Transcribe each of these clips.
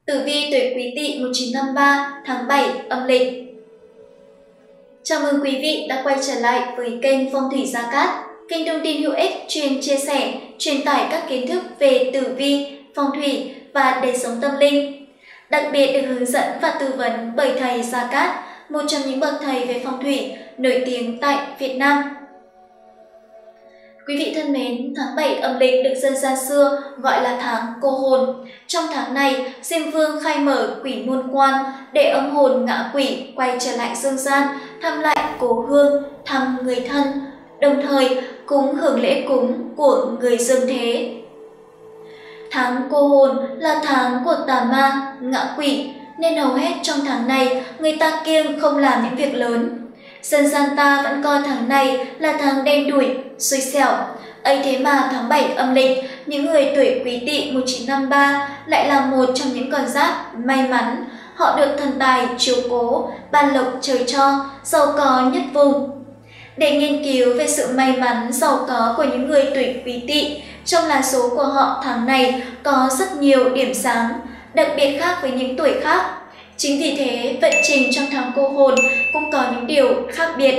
Tử vi tuổi Quý Tỵ 1953 tháng 7 âm lịch. Chào mừng quý vị đã quay trở lại với kênh Phong thủy Gia Cát, kênh thông tin hữu ích chuyên chia sẻ, truyền tải các kiến thức về tử vi, phong thủy và đời sống tâm linh. Đặc biệt được hướng dẫn và tư vấn bởi thầy Gia Cát, một trong những bậc thầy về phong thủy nổi tiếng tại Việt Nam. Quý vị thân mến, tháng 7 âm lịch được dân gian xưa gọi là tháng cô hồn. Trong tháng này, Diêm Vương khai mở quỷ môn quan để âm hồn ngạ quỷ quay trở lại dương gian, thăm lại cố hương, thăm người thân, đồng thời cúng hưởng lễ cúng của người dương thế. Tháng cô hồn là tháng của tà ma, ngạ quỷ, nên hầu hết trong tháng này người ta kiêng không làm những việc lớn. Dân gian ta vẫn coi tháng này là tháng đen đủi, xui xẻo. Ấy thế mà tháng 7 âm lịch, những người tuổi Quý Tỵ 1953 lại là một trong những con giáp may mắn. Họ được thần tài chiếu cố, ban lộc trời cho, giàu có nhất vùng. Để nghiên cứu về sự may mắn, giàu có của những người tuổi Quý Tỵ, trong lá số của họ tháng này có rất nhiều điểm sáng, đặc biệt khác với những tuổi khác. Chính vì thế, vận trình trong tháng cô hồn cũng có những điều khác biệt.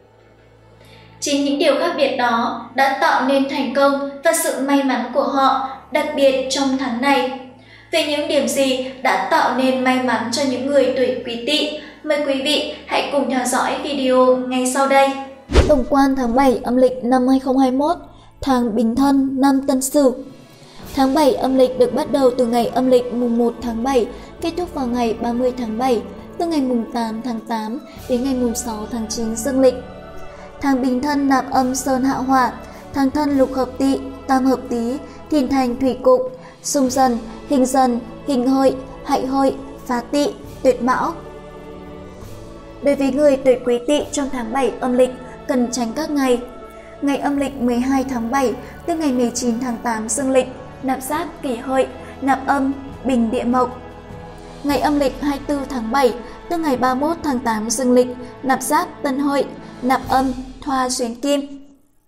Chính những điều khác biệt đó đã tạo nên thành công và sự may mắn của họ, đặc biệt trong tháng này. Về những điểm gì đã tạo nên may mắn cho những người tuổi Quý Tỵ, mời quý vị hãy cùng theo dõi video ngay sau đây. Tổng quan tháng 7 âm lịch năm 2021, tháng Bính Thân, năm Tân Sửu. Tháng 7 âm lịch được bắt đầu từ ngày âm lịch mùng 1 tháng 7, kết thúc vào ngày 30 tháng 7, từ ngày mùng 8 tháng 8 đến ngày mùng 6 tháng 9 dương lịch. Tháng Bính Thân nạp âm Sơn hạ hỏa, tháng Thân lục hợp Tỵ, tam hợp Tý, thìn thành thủy cục, xung dần, hình hợi, hại hợi, phá Tỵ, tuyệt mão. Đối với người tuổi Quý Tỵ trong tháng 7 âm lịch cần tránh các ngày. Ngày âm lịch 12 tháng 7 từ ngày 19 tháng 8 dương lịch, nạp giáp Kỷ Hợi, nạp âm Bình Địa Mộc. Ngày âm lịch 24 tháng 7 từ ngày 31 tháng 8 dương lịch, nạp giáp Tân Hợi, nạp âm Thoa Xuyến Kim.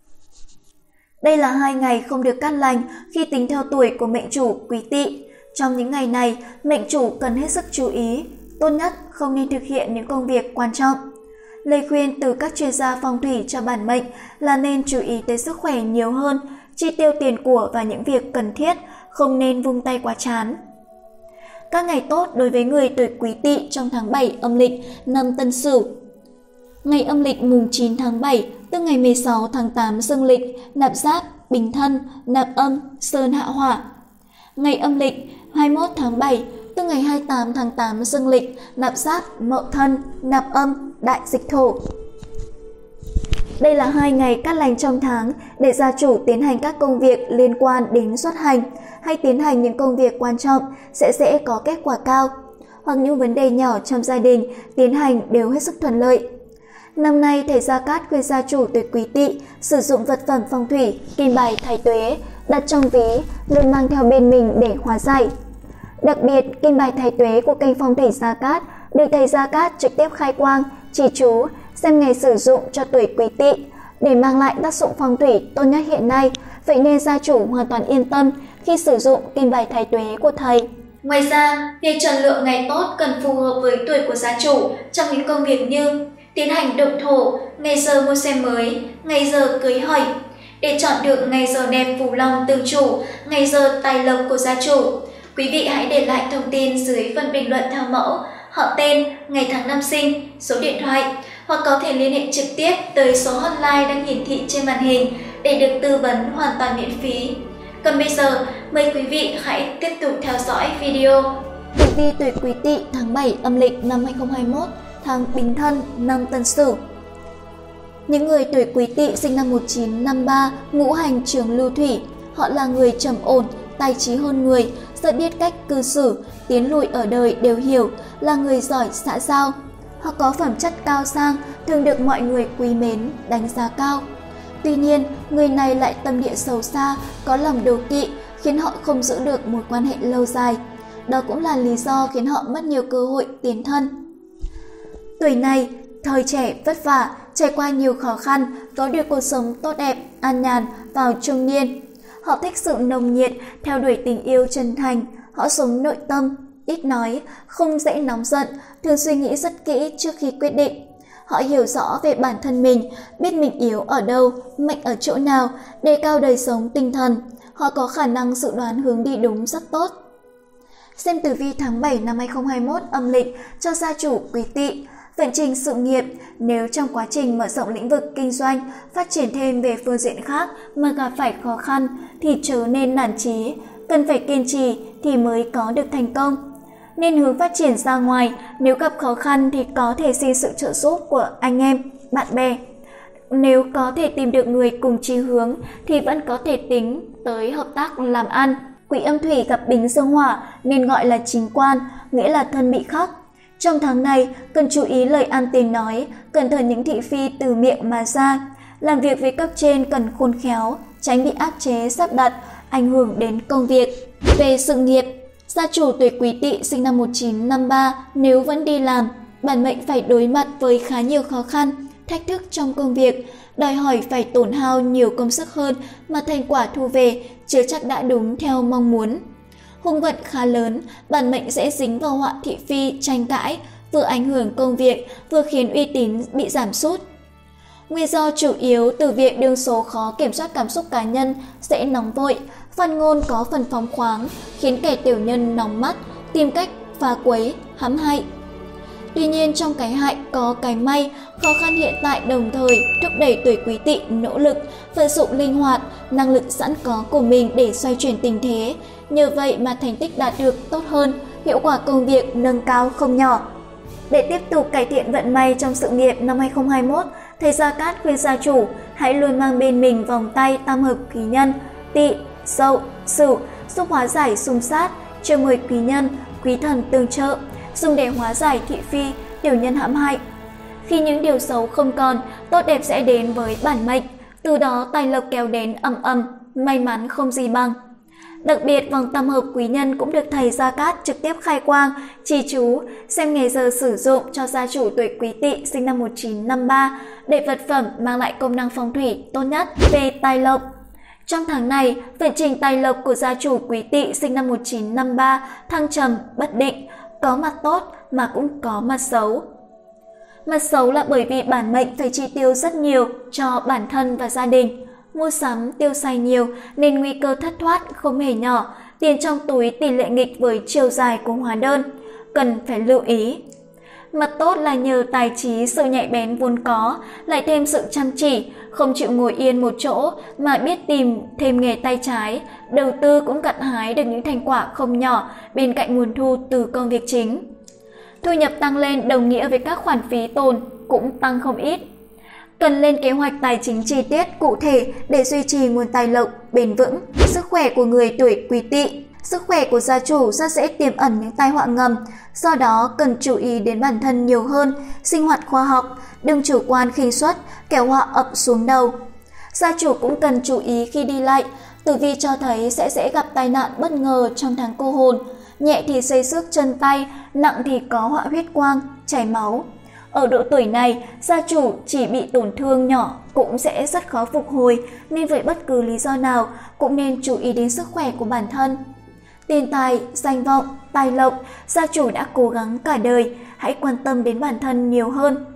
Đây là 2 ngày không được cát lành khi tính theo tuổi của mệnh chủ Quý Tỵ. Trong những ngày này, mệnh chủ cần hết sức chú ý, tốt nhất không nên thực hiện những công việc quan trọng. Lời khuyên từ các chuyên gia phong thủy cho bản mệnh là nên chú ý tới sức khỏe nhiều hơn, chi tiêu tiền của và những việc cần thiết, không nên vung tay quá chán. Các ngày tốt đối với người tuổi Quý Tỵ trong tháng 7 âm lịch năm Tân Sửu. Ngày âm lịch mùng 9 tháng 7 từ ngày 16 tháng 8 dương lịch, nạp giáp Bính Thân, nạp âm Sơn hạ hỏa. Ngày âm lịch 21 tháng 7 từ ngày 28 tháng 8 dương lịch, nạp giáp Mậu Thân, nạp âm Đại Dịch Thổ. Đây là 2 ngày cát lành trong tháng để gia chủ tiến hành các công việc liên quan đến xuất hành hay tiến hành những công việc quan trọng sẽ dễ có kết quả cao, hoặc những vấn đề nhỏ trong gia đình tiến hành đều hết sức thuận lợi. Năm nay, thầy Gia Cát khuyên gia chủ tuổi Quý Tỵ sử dụng vật phẩm phong thủy, kim bài thái tuế, đặt trong ví, luôn mang theo bên mình để hóa giải. Đặc biệt, kim bài thái tuế của kênh Phong thủy Gia Cát được thầy Gia Cát trực tiếp khai quang, chỉ chú, xem ngày sử dụng cho tuổi Quý Tỵ để mang lại tác dụng phong thủy tốt nhất hiện nay, vậy nên gia chủ hoàn toàn yên tâm khi sử dụng kim bài thái tuế của thầy. Ngoài ra, việc chọn lựa ngày tốt cần phù hợp với tuổi của gia chủ trong những công việc như tiến hành động thổ, ngày giờ mua xe mới, ngày giờ cưới hỏi. Để chọn được ngày giờ đẹp phù long tương chủ, ngày giờ tài lộc của gia chủ, quý vị hãy để lại thông tin dưới phần bình luận theo mẫu họ tên, ngày tháng năm sinh, số điện thoại, hoặc có thể liên hệ trực tiếp tới số hotline đang hiển thị trên màn hình để được tư vấn hoàn toàn miễn phí. Còn bây giờ, mời quý vị hãy tiếp tục theo dõi video. Tử vi tuổi Quý Tỵ tháng 7 âm lịch năm 2021, tháng Bính Thân, năm Tân Sửu. Những người tuổi Quý Tỵ sinh năm 1953, ngũ hành trường lưu thủy, họ là người trầm ổn, tài trí hơn người, rất biết cách cư xử, tiến lùi ở đời đều hiểu, là người giỏi xã giao. Họ có phẩm chất cao sang, thường được mọi người quý mến, đánh giá cao. Tuy nhiên, người này lại tâm địa xấu xa, có lòng đố kỵ, khiến họ không giữ được mối quan hệ lâu dài. Đó cũng là lý do khiến họ mất nhiều cơ hội tiến thân. Tuổi này, thời trẻ vất vả, trải qua nhiều khó khăn, có được cuộc sống tốt đẹp, an nhàn vào trung niên. Họ thích sự nồng nhiệt, theo đuổi tình yêu chân thành, họ sống nội tâm, ít nói, không dễ nóng giận, thường suy nghĩ rất kỹ trước khi quyết định. Họ hiểu rõ về bản thân mình, biết mình yếu ở đâu, mạnh ở chỗ nào, đề cao đời sống tinh thần. Họ có khả năng dự đoán hướng đi đúng rất tốt. Xem tử vi tháng 7 năm 2021 âm lịch cho gia chủ Quý Tỵ. Vận trình sự nghiệp, nếu trong quá trình mở rộng lĩnh vực kinh doanh, phát triển thêm về phương diện khác mà gặp phải khó khăn thì chớ nên nản chí, cần phải kiên trì thì mới có được thành công. Nên hướng phát triển ra ngoài, nếu gặp khó khăn thì có thể xin sự trợ giúp của anh em, bạn bè. Nếu có thể tìm được người cùng chí hướng thì vẫn có thể tính tới hợp tác làm ăn. Quỹ âm thủy gặp bính dương hỏa nên gọi là chính quan, nghĩa là thân bị khắc. Trong tháng này, cần chú ý lời ăn tiếng nói, cẩn thận những thị phi từ miệng mà ra. Làm việc với cấp trên cần khôn khéo, tránh bị áp chế sắp đặt, ảnh hưởng đến công việc. Về sự nghiệp, gia chủ tuổi Quý Tỵ sinh năm 1953 nếu vẫn đi làm, bản mệnh phải đối mặt với khá nhiều khó khăn, thách thức trong công việc, đòi hỏi phải tổn hao nhiều công sức hơn mà thành quả thu về chưa chắc đã đúng theo mong muốn. Hung vận khá lớn, bản mệnh sẽ dính vào họa thị phi, tranh cãi, vừa ảnh hưởng công việc, vừa khiến uy tín bị giảm sút. Nguyên do chủ yếu từ việc đương số khó kiểm soát cảm xúc cá nhân, sẽ nóng vội, phát ngôn có phần phóng khoáng, khiến kẻ tiểu nhân nóng mắt, tìm cách phá quấy, hãm hại. Tuy nhiên trong cái hại có cái may, khó khăn hiện tại đồng thời thúc đẩy tuổi Quý Tỵ nỗ lực, vận dụng linh hoạt, năng lực sẵn có của mình để xoay chuyển tình thế. Nhờ vậy mà thành tích đạt được tốt hơn, hiệu quả công việc nâng cao không nhỏ. Để tiếp tục cải thiện vận may trong sự nghiệp năm 2021, thầy Gia Cát khuyên gia chủ hãy luôn mang bên mình vòng tay tam hợp quý nhân Tỵ, Dậu, Sửu, giúp hóa giải xung sát, chiêu mời quý nhân, quý thần tương trợ, dùng để hóa giải thị phi, tiểu nhân hãm hại. Khi những điều xấu không còn, tốt đẹp sẽ đến với bản mệnh, từ đó tài lộc kéo đến ầm ầm, may mắn không gì bằng. Đặc biệt, vòng tam hợp quý nhân cũng được thầy Gia Cát trực tiếp khai quang, chỉ chú, xem ngày giờ sử dụng cho gia chủ tuổi Quý Tỵ sinh năm 1953 để vật phẩm mang lại công năng phong thủy tốt nhất về tài lộc. Trong tháng này, vận trình tài lộc của gia chủ Quý Tỵ sinh năm 1953 thăng trầm, bất định, có mặt tốt mà cũng có mặt xấu. Mặt xấu là bởi vì bản mệnh phải chi tiêu rất nhiều cho bản thân và gia đình. Mua sắm, tiêu xài nhiều nên nguy cơ thất thoát không hề nhỏ, tiền trong túi tỷ lệ nghịch với chiều dài của hóa đơn, cần phải lưu ý. Mặt tốt là nhờ tài trí, sự nhạy bén vốn có, lại thêm sự chăm chỉ, không chịu ngồi yên một chỗ mà biết tìm thêm nghề tay trái, đầu tư cũng gặt hái được những thành quả không nhỏ bên cạnh nguồn thu từ công việc chính. Thu nhập tăng lên đồng nghĩa với các khoản phí tồn cũng tăng không ít. Cần lên kế hoạch tài chính chi tiết cụ thể để duy trì nguồn tài lộc bền vững. Sức khỏe của người tuổi Quý Tỵ. Sức khỏe của gia chủ rất dễ tiềm ẩn những tai họa ngầm, do đó cần chú ý đến bản thân nhiều hơn, sinh hoạt khoa học, đừng chủ quan khinh suất, kẻo họa ập xuống đầu. Gia chủ cũng cần chú ý khi đi lại, tử vi cho thấy sẽ dễ gặp tai nạn bất ngờ trong tháng cô hồn, nhẹ thì xây xước chân tay, nặng thì có họa huyết quang, chảy máu. Ở độ tuổi này, gia chủ chỉ bị tổn thương nhỏ cũng sẽ rất khó phục hồi, nên với bất cứ lý do nào cũng nên chú ý đến sức khỏe của bản thân. Tiền tài, danh vọng, tài lộc, gia chủ đã cố gắng cả đời, hãy quan tâm đến bản thân nhiều hơn.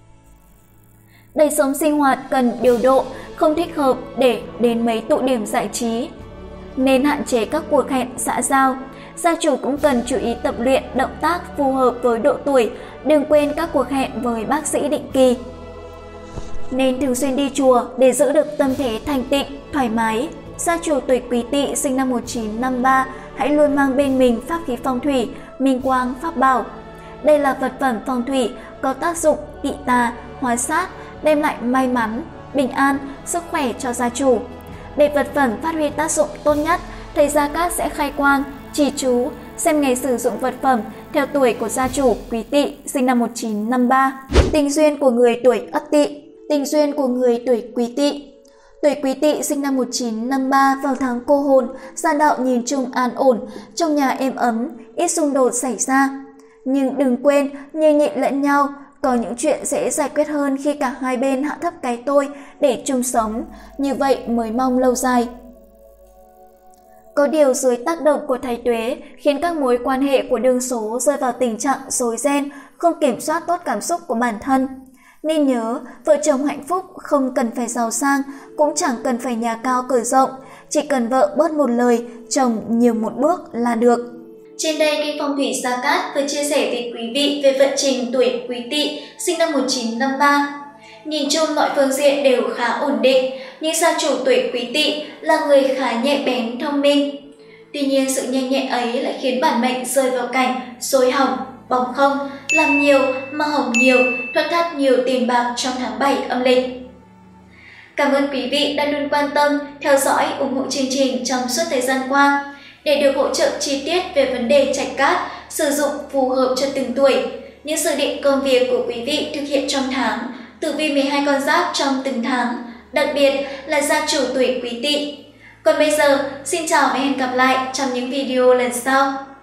Đời sống sinh hoạt cần điều độ, không thích hợp để đến mấy tụ điểm giải trí. Nên hạn chế các cuộc hẹn xã giao. Gia chủ cũng cần chú ý tập luyện động tác phù hợp với độ tuổi, đừng quên các cuộc hẹn với bác sĩ định kỳ. Nên thường xuyên đi chùa để giữ được tâm thế thanh tịnh, thoải mái. Gia chủ tuổi Quý Tỵ sinh năm 1953 hãy luôn mang bên mình pháp khí phong thủy, minh quang, pháp bảo. Đây là vật phẩm phong thủy có tác dụng kỵ tà, hóa sát, đem lại may mắn, bình an, sức khỏe cho gia chủ. Để vật phẩm phát huy tác dụng tốt nhất, thầy Gia Cát sẽ khai quang, chỉ chú, xem ngày sử dụng vật phẩm theo tuổi của gia chủ Quý Tỵ sinh năm 1953. Tình duyên của người tuổi Ất Tỵ. Tình duyên của người tuổi Quý Tỵ. Tuổi Quý Tỵ sinh năm 1953 vào tháng cô hồn, gia đạo nhìn chung an ổn, trong nhà êm ấm, ít xung đột xảy ra. Nhưng đừng quên nhường nhịn lẫn nhau, có những chuyện dễ giải quyết hơn khi cả hai bên hạ thấp cái tôi để chung sống, như vậy mới mong lâu dài. Có điều dưới tác động của thái tuế khiến các mối quan hệ của đương số rơi vào tình trạng rối ren, không kiểm soát tốt cảm xúc của bản thân. Nên nhớ, vợ chồng hạnh phúc không cần phải giàu sang, cũng chẳng cần phải nhà cao cửa rộng, chỉ cần vợ bớt một lời, chồng nhiều một bước là được. Trên đây, kênh Phong thủy Gia Cát vừa chia sẻ với quý vị về vận trình tuổi Quý Tỵ sinh năm 1953. Nhìn chung mọi phương diện đều khá ổn định, nhưng gia chủ tuổi Quý Tỵ là người khá nhạy bén, thông minh. Tuy nhiên, sự nhanh nhẹn ấy lại khiến bản mệnh rơi vào cảnh sôi hỏng, bỏng không, làm nhiều mà hỏng nhiều, thoát thắt nhiều tiền bạc trong tháng 7 âm lịch. Cảm ơn quý vị đã luôn quan tâm, theo dõi, ủng hộ chương trình trong suốt thời gian qua. Để được hỗ trợ chi tiết về vấn đề trạch cát, sử dụng phù hợp cho từng tuổi, những dự định công việc của quý vị thực hiện trong tháng, tử vi 12 con giáp trong từng tháng, đặc biệt là gia chủ tuổi Quý Tỵ. Còn bây giờ, xin chào và hẹn gặp lại trong những video lần sau.